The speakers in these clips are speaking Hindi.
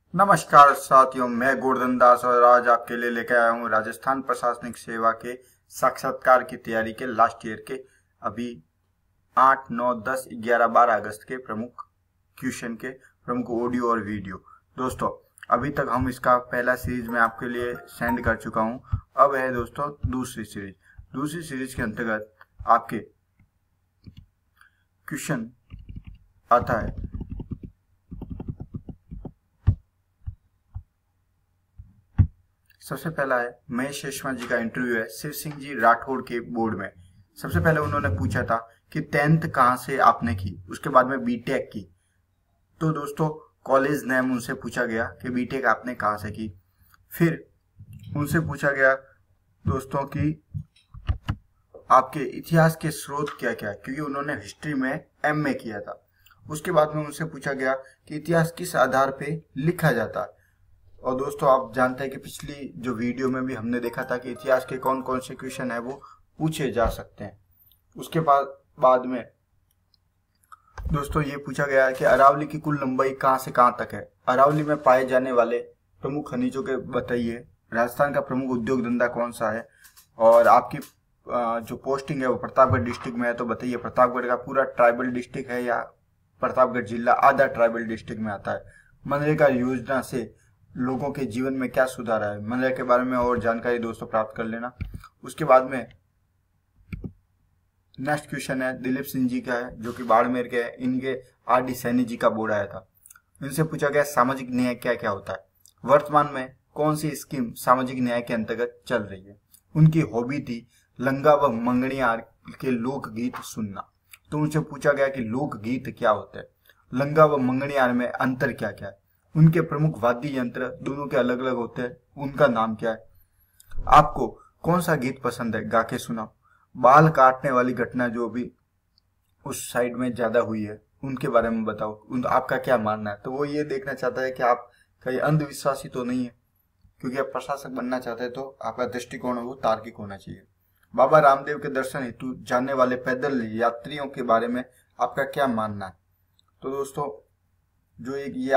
नमस्कार साथियों, मैं गोवर्धन दास और आज आपके लिए लेकर आया हूँ राजस्थान प्रशासनिक सेवा के साक्षात्कार की तैयारी के लास्ट ईयर के अभी 8, 9, 10, 11, 12 अगस्त के प्रमुख क्वेश्चन के प्रमुख ऑडियो और वीडियो। दोस्तों, अभी तक हम इसका पहला सीरीज में आपके लिए सेंड कर चुका हूँ। अब है दोस्तों दूसरी सीरीज के अंतर्गत आपके क्वेश्चन आता है। सबसे पहला है महेश शेषमा जी का इंटरव्यू है शिव सिंह जी राठौड़ के बोर्ड में। सबसे पहले उन्होंने पूछा था कि 10th कहाँ से आपने की, उसके बाद में बीटेक की। तो दोस्तों, कॉलेज नेम उनसे पूछा गया कि बीटेक आपने कहाँ से की। फिर उनसे पूछा गया दोस्तों कि आपके इतिहास के स्रोत क्या क्या है, क्योंकि उन्होंने हिस्ट्री में एमए किया था। उसके बाद में उनसे पूछा गया कि इतिहास किस आधार पे लिखा जाता है। और दोस्तों, आप जानते हैं कि पिछली जो वीडियो में भी हमने देखा था कि इतिहास के कौन कौन से क्वेश्चन है वो पूछे जा सकते हैं। उसके बाद में दोस्तों ये पूछा गया है कि अरावली की कुल लंबाई कहाँ से कहाँ तक है। अरावली में पाए जाने वाले प्रमुख खनिजों के बताइए। राजस्थान का प्रमुख उद्योग धंधा कौन सा है। और आपकी जो पोस्टिंग है वो प्रतापगढ़ डिस्ट्रिक्ट में है, तो बताइए प्रतापगढ़ का पूरा ट्राइबल डिस्ट्रिक्ट है या प्रतापगढ़ जिला आधा ट्राइबल डिस्ट्रिक्ट में आता है। मनरेगा योजना से लोगों के जीवन में क्या सुधार है, मनरेगा के बारे में और जानकारी दोस्तों प्राप्त कर लेना। उसके बाद में नेक्स्ट क्वेश्चन है दिलीप सिंह जी का है, जो कि बाड़मेर के हैं। इनके आर डी सैनी जी का बोर्ड आया था। इनसे पूछा गया सामाजिक न्याय क्या क्या होता है, वर्तमान में कौन सी स्कीम सामाजिक न्याय के अंतर्गत चल रही है। उनकी हॉबी थी लंगा व मंगनियार के लोकगीत सुनना। तो उनसे पूछा गया कि लोकगीत क्या होता है, लंगा व मंगनियार में अंतर क्या क्या है, उनके प्रमुख वाद्य यंत्र दोनों के अलग अलग होते हैं, उनका नाम क्या है, आपको कौन सा गीत पसंद है, गा के सुनाओ। बाल काटने वाली घटना जो भी उस साइड में ज्यादा हुई है उनके बारे में बताओ, आपका क्या मानना है। तो वो ये देखना चाहता है कि आप कहीं अंधविश्वासी तो नहीं है, क्योंकि आप प्रशासक बनना चाहते हैं तो आपका दृष्टिकोण वो तार्किक होना चाहिए। बाबा रामदेव के दर्शन हेतु जाने वाले पैदल यात्रियों के बारे में आपका क्या मानना है। तो दोस्तों, जो एक ये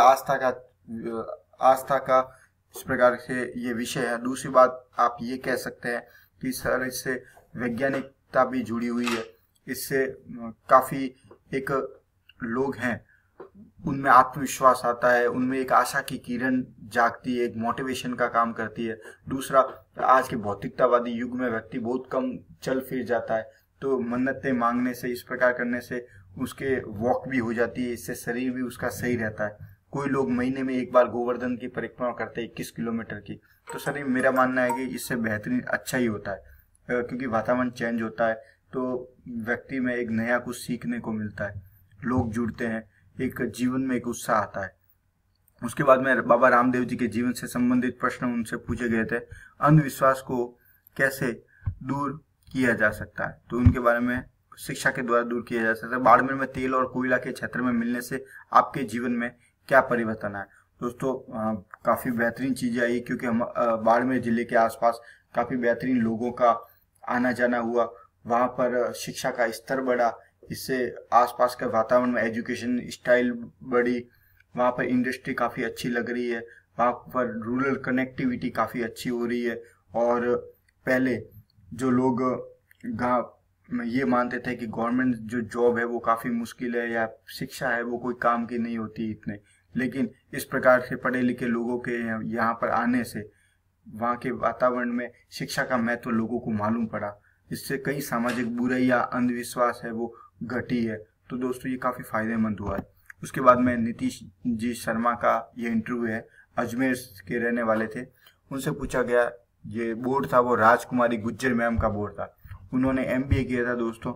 आस्था का इस प्रकार से ये विषय है। दूसरी बात आप ये कह सकते हैं कि सर इससे वैज्ञानिकता भी जुड़ी हुई है। इससे काफी एक लोग हैं उनमें आत्मविश्वास आता है, उनमें एक आशा की किरण जागती है, एक मोटिवेशन का काम करती है। दूसरा, आज के भौतिकतावादी युग में व्यक्ति बहुत कम चल फिर जाता है, तो मन्नतें मांगने से, इस प्रकार करने से उसके वॉक भी हो जाती है, इससे शरीर भी उसका सही रहता है। कोई लोग महीने में एक बार गोवर्धन की परिक्रमा करते हैं 21 किलोमीटर की। तो शरीर, मेरा मानना है कि इससे बेहतरीन अच्छा ही होता है, क्योंकि वातावरण चेंज होता है तो व्यक्ति में एक नया कुछ सीखने को मिलता है, लोग जुड़ते हैं, एक जीवन में एक उत्साह आता है। उसके बाद में बाबा रामदेव जी के जीवन से संबंधित प्रश्न उनसे पूछे गए थे। अंधविश्वास को कैसे दूर किया जा सकता है, तो उनके बारे में शिक्षा के द्वारा दूर किया जा सकता है। बाड़मेर में तेल और कोयला के क्षेत्र में मिलने से आपके जीवन में क्या परिवर्तन आया। दोस्तों, काफी बेहतरीन चीजें आई, क्योंकि हम बाड़मेर जिले के आसपास काफी बेहतरीन लोगों का आना जाना हुआ, वहां पर शिक्षा का स्तर बढ़ा, इससे आसपास के वातावरण में एजुकेशन स्टाइल बढ़ी, वहां पर इंडस्ट्री काफी अच्छी लग रही है, वहां पर रूरल कनेक्टिविटी काफी अच्छी हो रही है। और पहले जो लोग गाँव में ये मानते थे कि गवर्नमेंट जो जॉब है वो काफी मुश्किल है, या शिक्षा है वो कोई काम की नहीं होती इतने, लेकिन इस प्रकार से पढ़े लिखे लोगों के यहाँ पर आने से वहाँ के वातावरण में शिक्षा का महत्व लोगों को मालूम पड़ा। इससे कई सामाजिक बुराई या अंधविश्वास है वो घटी है। तो दोस्तों, ये काफी फायदेमंद हुआ है। उसके बाद में नीतीश जी शर्मा का ये इंटरव्यू है, अजमेर के रहने वाले थे। उनसे पूछा गया, ये बोर्ड था वो राजकुमारी गुज्जर मैम का बोर्ड था, उन्होंने एमबीए किया था दोस्तों।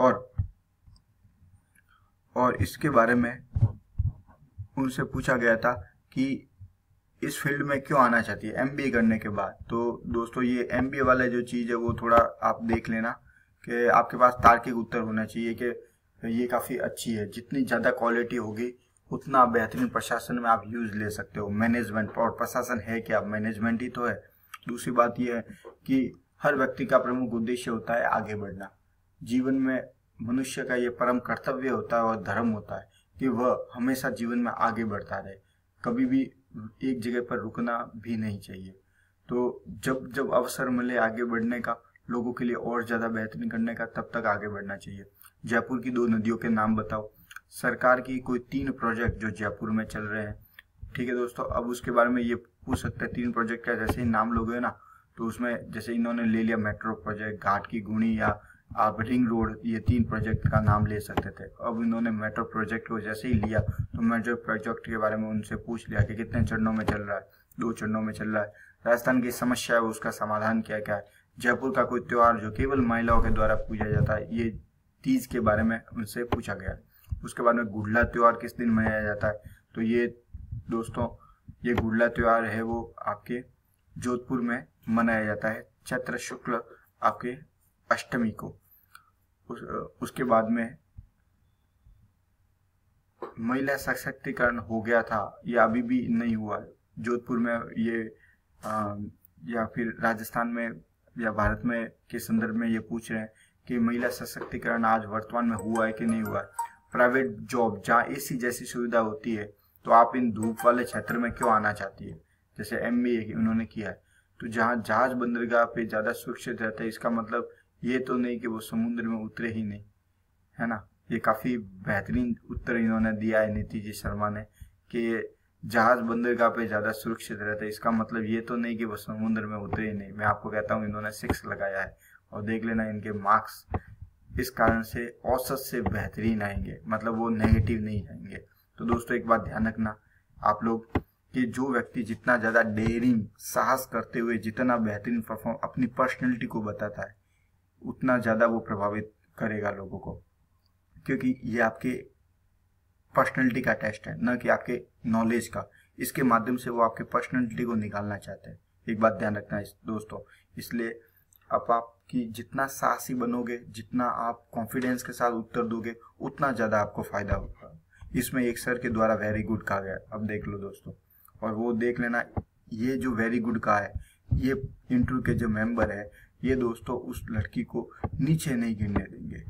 और इसके बारे में उनसे पूछा गया था कि इस फील्ड में क्यों आना चाहती है एमबीए करने के बाद। तो दोस्तों, ये एमबीए वाला जो चीज़ है वो थोड़ा आप देख लेना कि आपके पास तार्किक उत्तर होना चाहिए कि ये काफ़ी अच्छी है। जितनी ज़्यादा क्वालिटी होगी उतना बेहतरीन प्रशासन में आप यूज ले सकते हो। मैनेजमेंट और प्रशासन है क्या, मैनेजमेंट ही तो है। दूसरी बात यह है कि हर व्यक्ति का प्रमुख उद्देश्य होता है आगे बढ़ना। जीवन में मनुष्य का ये परम कर्तव्य होता है और धर्म होता है कि वह हमेशा जीवन में आगे बढ़ता रहे, कभी भी एक जगह पर रुकना भी नहीं चाहिए। तो जब जब अवसर मिले आगे बढ़ने का, लोगों के लिए और ज़्यादा बेहतरीन करने का, तब तक आगे बढ़ना चाहिए। जयपुर की 2 नदियों के नाम बताओ। सरकार की कोई 3 प्रोजेक्ट जो जयपुर में चल रहे हैं, ठीक है दोस्तों। अब उसके बारे में ये पूछ सकते हैं 3 प्रोजेक्ट का, जैसे ही नाम लोगे ना तो उसमें जैसे इन्होंने ले लिया मेट्रो प्रोजेक्ट, घाट की गुणी या आप रिंग रोड, ये 3 प्रोजेक्ट का नाम ले सकते थे। अब इन्होंने मेट्रो प्रोजेक्ट को जैसे ही लिया तो मेट्रो प्रोजेक्ट के बारे में उनसे पूछ लिया कि कितने चरणों में चल रहा है। 2 चरणों में चल रहा है। राजस्थान की समस्या है उसका समाधान क्या क्या है। जयपुर का कोई त्योहार जो केवल महिलाओं के द्वारा पूजा जाता है, ये तीज के बारे में उनसे पूछा गया। उसके बाद में गुड़ला त्योहार किस दिन मनाया जाता है, तो ये दोस्तों ये गुड़ला त्योहार है वो आपके जोधपुर में मनाया जाता है चैत्र शुक्ल आपके अष्टमी को। उसके बाद में महिला सशक्तिकरण हो गया था या अभी भी नहीं हुआ जोधपुर में, ये या फिर राजस्थान में या भारत में के संदर्भ में ये पूछ रहे हैं कि महिला सशक्तिकरण आज वर्तमान में हुआ है कि नहीं हुआ है। प्राइवेट जॉब जहाँ एसी जैसी सुविधा होती है, तो आप इन धूप वाले क्षेत्र में क्यों आना चाहती है। जैसे MBA उन्होंने किया है, तो जहाँ जहाज बंदरगाह पे ज़्यादा सुरक्षित रहता है, इसका मतलब ये तो नहीं कि वो समुद्र में उतरे ही नहीं, है ना। ये काफ़ी बेहतरीन उत्तर इन्होंने दिया है नीति जी शर्मा ने कि जहाज बंदरगाह पे ज़्यादा सुरक्षित रहता है, इसका मतलब ये तो नहीं कि वो समुद्र में उतरे ही नहीं। मैं आपको कहता हूँ इन्होंने 6 लगाया है, और देख लेना इनके मार्क्स इस कारण से औसत से बेहतरीन आएंगे, मतलब वो नेगेटिव नहीं जाएंगे। तो दोस्तों एक बात ध्यान रखना आप लोग कि जो व्यक्ति जितना ज़्यादा डेयरिंग साहस करते हुए जितना बेहतरीन परफॉर्म अपनी पर्सनैलिटी को बताता है, उतना ज़्यादा वो प्रभावित करेगा लोगों को, क्योंकि ये आपके पर्सनैलिटी का टेस्ट है, न कि आपके नॉलेज का। इसके माध्यम से वो आपके पर्सनैलिटी को निकालना चाहते हैं। एक बात ध्यान रखना है दोस्तों, इसलिए आपकी जितना साहसी बनोगे, जितना आप कॉन्फिडेंस के साथ उत्तर दोगे, उतना ज़्यादा आपको फायदा होगा। इसमें एक सर के द्वारा वेरी गुड कहा गया, अब देख लो दोस्तों, और वो देख लेना। ये जो वेरी गुड कहा है, ये इंटरव्यू के जो मेंबर है, ये दोस्तों उस लड़की को नीचे नहीं गिरने देंगे।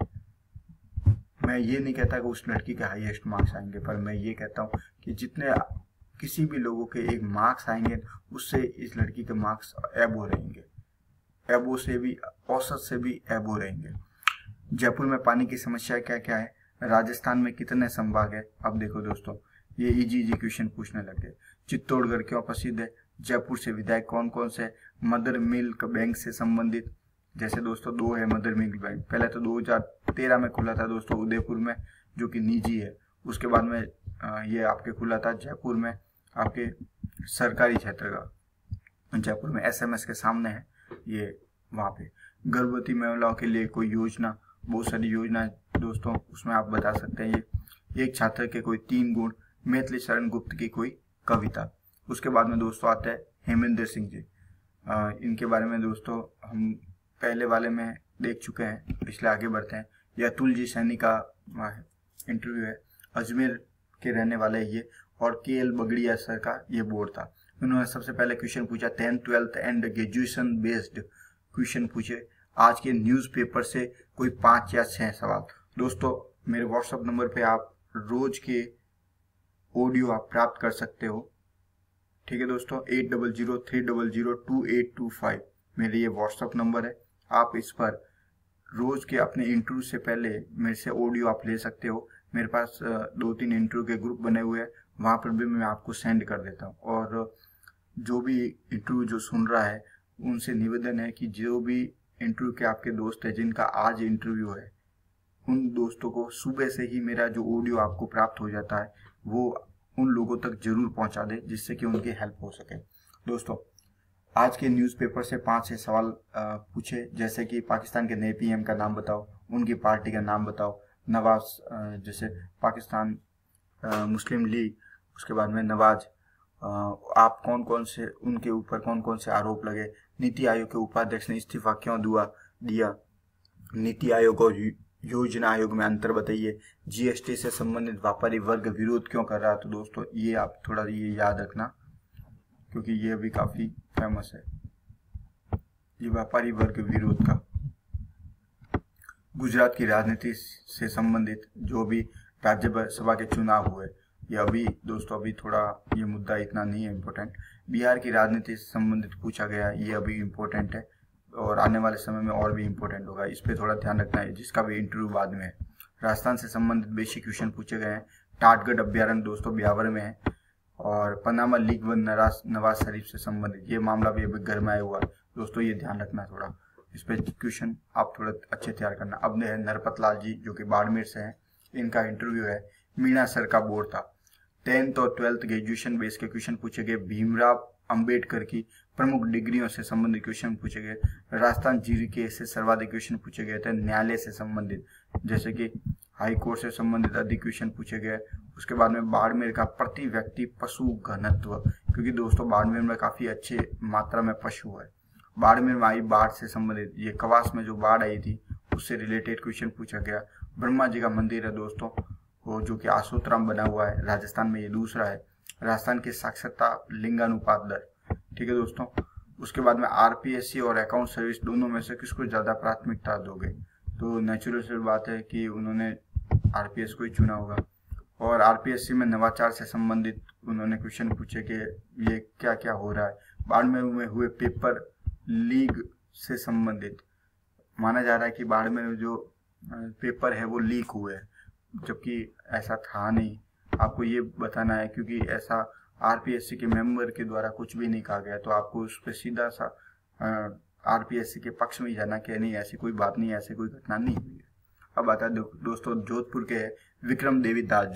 मैं ये नहीं कहता कि उस लड़की के हाईएस्ट मार्क्स आएंगे, पर मैं ये कहता हूँ कि जितने किसी भी लोगों के एक मार्क्स आएंगे, उससे इस लड़की के मार्क्स एबो रहेंगे, एबो से भी, औसत से भी एबो रहेंगे। जयपुर में पानी की समस्या क्या क्या है, राजस्थान में कितने संभाग है। अब देखो दोस्तों, ये इजी क्वेश्चन पूछने लगे। चित्तौड़गढ़ क्यों प्रसिद्ध है, जयपुर से विधायक कौन कौन से, मदर मिल्क बैंक से संबंधित, जैसे दोस्तों 2 है मदर मिल्क बैंक। पहले तो 2013 में खुला था दोस्तों उदयपुर में, जो कि निजी है। उसके बाद में ये आपके खुला था जयपुर में, आपके सरकारी क्षेत्र का, जयपुर में SMS के सामने है ये, वहाँ पे। गर्भवती महिलाओं के लिए कोई योजना, बहुत सारी योजना है दोस्तों, उसमें आप बता सकते हैं ये। एक छात्र के कोई 3 गुण, मैथिली शरण गुप्त की कोई कविता। उसके बाद में दोस्तों आता है हेमेंद्र सिंह जी। इनके बारे में दोस्तों हम पहले वाले में देख चुके हैं, इसलिए आगे बढ़ते हैं। ये अतुल जी सैनी का इंटरव्यू है, अजमेर के रहने वाले ये, और KL बगड़िया सर का ये बोर्ड था। उन्होंने सबसे पहले क्वेश्चन पूछा 10th 12th and graduation based question पूछे। आज के न्यूज़पेपर से कोई 5 या 6 सवाल। दोस्तों मेरे व्हाट्सएप नंबर पे आप रोज के ऑडियो आप प्राप्त कर सकते हो, ठीक है दोस्तों। 8003002825 मेरे ये व्हाट्सएप नंबर है। आप इस पर रोज के अपने इंटरव्यू से पहले मेरे से ऑडियो आप ले सकते हो। मेरे पास 2-3 इंटरव्यू के ग्रुप बने हुए हैं, वहाँ पर भी मैं आपको सेंड कर देता हूँ। और जो भी इंटरव्यू जो सुन रहा है, उनसे निवेदन है कि जो भी इंटरव्यू के आपके दोस्त हैं जिनका आज इंटरव्यू है, उन दोस्तों को सुबह से ही मेरा जो ऑडियो आपको प्राप्त हो जाता है वो उन लोगों तक जरूर पहुंचा दे, जिससे कि उनकी हेल्प हो सके। दोस्तों आज के न्यूज़पेपर से 5-6 सवाल पूछे, जैसे कि पाकिस्तान के नए PM का नाम बताओ, उनकी पार्टी का नाम बताओ। नवाज, जैसे पाकिस्तान मुस्लिम लीग, उसके बाद में नवाज, आप कौन कौन से उनके ऊपर कौन कौन से आरोप लगे। नीति आयोग के उपाध्यक्ष ने इस्तीफा क्यों दिया। नीति आयोग और योजना आयोग में अंतर बताइए। GST से संबंधित व्यापारी वर्ग विरोध क्यों कर रहा। तो दोस्तों ये आप थोड़ा ये याद रखना, क्योंकि ये भी काफी फेमस है, ये व्यापारी वर्ग विरोध का। गुजरात की राजनीति से संबंधित जो भी राज्यसभा के चुनाव हुए, ये अभी दोस्तों अभी थोड़ा ये मुद्दा इतना नहीं है इम्पोर्टेंट। बिहार की राजनीति से संबंधित पूछा गया, ये अभी इम्पोर्टेंट है और आने वाले समय में और भी इम्पोर्टेंट होगा, इस पर थोड़ा ध्यान रखना है, जिसका भी इंटरव्यू बाद में है। राजस्थान से संबंधित बेसिक क्वेश्चन पूछे गए हैं। टाटगढ़ अभ्यारण्य दोस्तों ब्यावर में है। और पनामा लीग व नवाज शरीफ से संबंधित ये मामला भी अभी घर में आया हुआ है दोस्तों, ये ध्यान रखना है थोड़ा, इस पर क्वेश्चन आप थोड़ा अच्छे तैयार करना। अब है नरपत लाल जी जो कि बाड़मेर से हैं, इनका इंटरव्यू है। मीणा सर का बोर्ड था। 10th और 12th ग्रेजुएशन बेस के क्वेश्चन पूछे गए। भीमराव अंबेडकर की प्रमुख डिग्रियों से संबंधित क्वेश्चन पूछे गए। राजस्थान जीके से सर्वाधिक क्वेश्चन पूछे गए थे न्यायालय से संबंधित, जैसे कि हाई कोर्ट से संबंधित अधिक क्वेश्चन पूछे गए। उसके बाद में बाड़मेर का प्रति व्यक्ति पशु घनत्व, क्योंकि दोस्तों बाड़मेर में काफी अच्छे मात्रा में पशु है। बाड़मेर में आई बाढ़ से संबंधित, ये कवास में जो बाढ़ आई थी उससे रिलेटेड क्वेश्चन पूछा गया। ब्रह्मा जी का मंदिर है दोस्तों, वो जो कि आसोतराम बना हुआ है, राजस्थान में ये दूसरा है। राजस्थान की साक्षरता लिंगानुपात दर, ठीक है दोस्तों। उसके बाद में आरपीएससी और अकाउंट सर्विस दोनों में से किसको ज्यादा प्राथमिकता दोगे, तो नेचुरल सी बात है कि उन्होंने आरपीएस को ही चुना होगा। और आरपीएससी में नवाचार से संबंधित उन्होंने क्वेश्चन पूछे कि ये क्या क्या हो रहा है। बाड़मेर में हुए पेपर लीक से संबंधित माना जा रहा है कि बाड़मेर जो पेपर है वो लीक हुए हैं, जबकि ऐसा था नहीं। आपको ये बताना है, क्योंकि ऐसा आरपीएससी के मेंबर के द्वारा कुछ भी नहीं कहा गया, तो आपको उस पर सीधा सा आरपीएससी के पक्ष में ही जाना कि नहीं ऐसी कोई बात नहीं, ऐसी कोई घटना नहीं हुई है। अब आता है दोस्तों जोधपुर के विक्रम देवीदास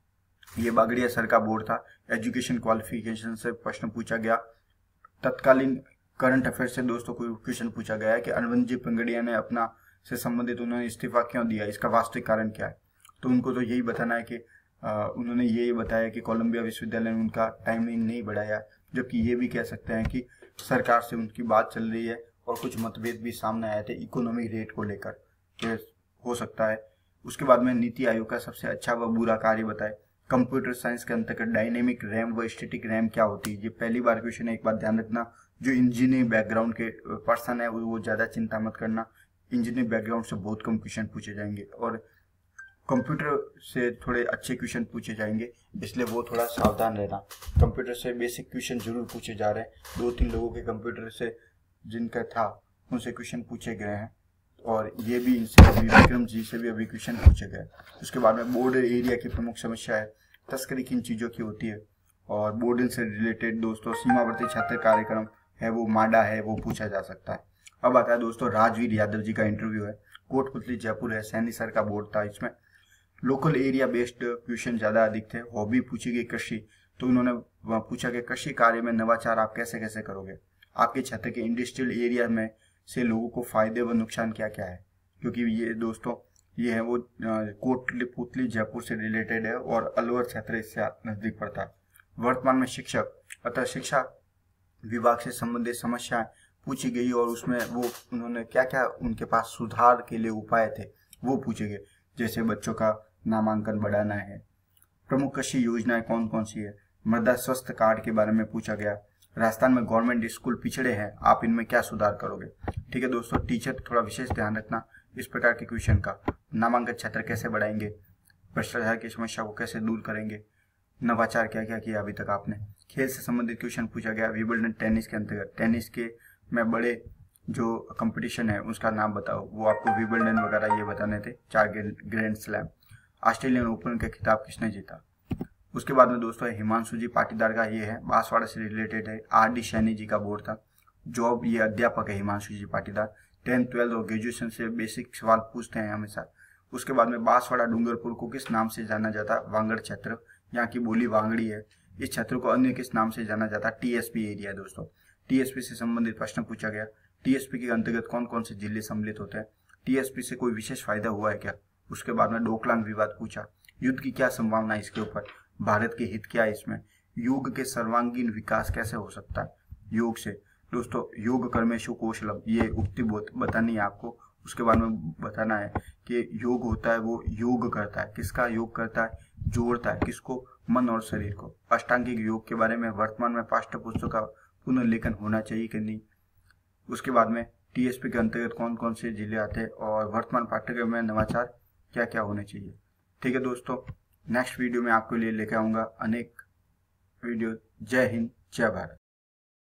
जी, ये बागड़िया सर का बोर्ड था। एजुकेशन क्वालिफिकेशन से प्रश्न पूछा गया। तत्कालीन करंट अफेयर से दोस्तों कोई क्वेश्चन पूछा गया है कि अरविंद जी पंगड़िया ने अपना से संबंधित उन्होंने इस्तीफा क्यों दिया, इसका वास्तविक कारण क्या है। तो उनको तो यही बताना है कि उन्होंने ये बताया कि कोलंबिया विश्वविद्यालय ने उनका टाइमिंग नहीं बढ़ाया, जबकि ये भी कह सकते हैं कि सरकार से उनकी बात चल रही है और कुछ मतभेद भी सामने आए थे इकोनॉमिक रेट को लेकर, तो हो सकता है। उसके बाद में नीति आयोग का सबसे अच्छा व बुरा कार्य बताए। कंप्यूटर साइंस के अंतर्गत डायनेमिक रैम व स्टैटिक रैम क्या होती है, ये पहली बार क्वेश्चन है, एक बात ध्यान रखना। जो इंजीनियरिंग बैकग्राउंड के पर्सन है वो ज्यादा चिंता मत करना, इंजीनियरिंग बैकग्राउंड से बहुत कम क्वेश्चन पूछे जाएंगे और कंप्यूटर से थोड़े अच्छे क्वेश्चन पूछे जाएंगे, इसलिए वो थोड़ा सावधान रहना। कंप्यूटर से बेसिक क्वेश्चन जरूर पूछे जा रहे हैं, 2-3 लोगों के कंप्यूटर से जिनका था उनसे क्वेश्चन पूछे गए हैं और ये भी इनसे अभी विक्रम जी से भी अभी क्वेश्चन पूछे गए। उसके बाद में बॉर्डर एरिया की प्रमुख समस्या है, तस्करी किन चीज़ों की होती है, और बॉर्डर से रिलेटेड दोस्तों सीमावर्ती छात्र कार्यक्रम है वो माडा है, वो पूछा जा सकता है। अब आता है दोस्तों राजवीर यादव जी का इंटरव्यू है। कोटपुतली जयपुर है, सैनी सर का बोर्ड था। इसमें लोकल एरिया बेस्ड क्वेश्चन ज़्यादा अधिक थे। हॉबी पूछी गई कृषि, तो उन्होंने पूछा कि कृषि कार्य में नवाचार आप कैसे कैसे करोगे। आपके क्षेत्र के इंडस्ट्रियल एरिया में से लोगों को फायदे व नुकसान क्या क्या है, क्योंकि ये दोस्तों ये है वो कोटपुतली जयपुर से रिलेटेड है और अलवर क्षेत्र इससे नजदीक पड़ता है। वर्तमान में शिक्षक अतः शिक्षा विभाग से संबंधित समस्याएं पूछी गई और उसमें वो उन्होंने क्या क्या उनके पास सुधार के लिए उपाय थे वो पूछे गए, जैसे बच्चों का नामांकन बढ़ाना है। प्रमुख कृषि योजनाएं कौन कौन सी है। मृदा स्वास्थ्य कार्ड के बारे में पूछा गया। राजस्थान में गवर्नमेंट स्कूल पिछड़े हैं, आप इनमें क्या सुधार करोगे। ठीक है दोस्तों, टीचर थोड़ा विशेष ध्यान रखना इस प्रकार के क्वेश्चन का। नामांकन क्षेत्र कैसे बढ़ाएंगे, भ्रष्टाचार की समस्या को कैसे दूर करेंगे, नवाचार क्या क्या किया अभी तक आपने। खेल से संबंधित क्वेश्चन पूछा गया। विंबलडन टेनिस के अंतर्गत टेनिस के में बड़े जो कंपटीशन है उसका नाम बताओ, वो आपको विंबलडन वगैरह ये बताने थे। 4 ग्रैंड स्लैम। ऑस्ट्रेलियन ओपन का खिताब किसने जीता। उसके बाद में दोस्तों हिमांशु जी पाटीदार का ये है, बांसवाड़ा से रिलेटेड है। आर.डी. सैनी जी का बोर्ड था। जॉब ये अध्यापक है हिमांशु जी पाटीदार। 10th 12th और ग्रेजुएशन से बेसिक सवाल पूछते हैं हमेशा। उसके बाद में बांसवाड़ा डूंगरपुर को किस नाम से जाना जाता, वांगड़ क्षेत्र, यहाँ की बोली वांगड़ी है। इस क्षेत्र को अन्य किस नाम से जाना जाता, टीएसपी एरिया। दोस्तों टीएसपी से संबंधित प्रश्न पूछा गया। टीएसपी के अंतर्गत कौन कौन से जिले सम्मिलित होते हैं, टीएसपी से कोई विशेष फायदा हुआ है क्या। उसके बाद में डोकलाम विवाद पूछा। युद्ध की क्या संभावना है इसके ऊपर, भारत के हित क्या है इसमें। योग के सर्वांगीण विकास कैसे हो सकता है योग से। दोस्तों योग कर्मेशु कौशलम, ये उक्ति बतानी है आपको। उसके बाद में बताना है कि योग होता है वो योग करता है, किसका योग करता है, जोड़ता है किसको, मन और शरीर को। अष्टांगिक योग के बारे में वर्तमान में पाठ्य पुस्तक का पुनर्लेखन होना चाहिए कि नहीं। उसके बाद में टीएसपी के अंतर्गत कौन कौन से जिले आते हैं और वर्तमान पाठ्यक्रम में नवाचार क्या क्या होने चाहिए। ठीक है दोस्तों, नेक्स्ट वीडियो में आपके लिए लेकर आऊंगा अनेक वीडियो। जय हिंद, जय भारत।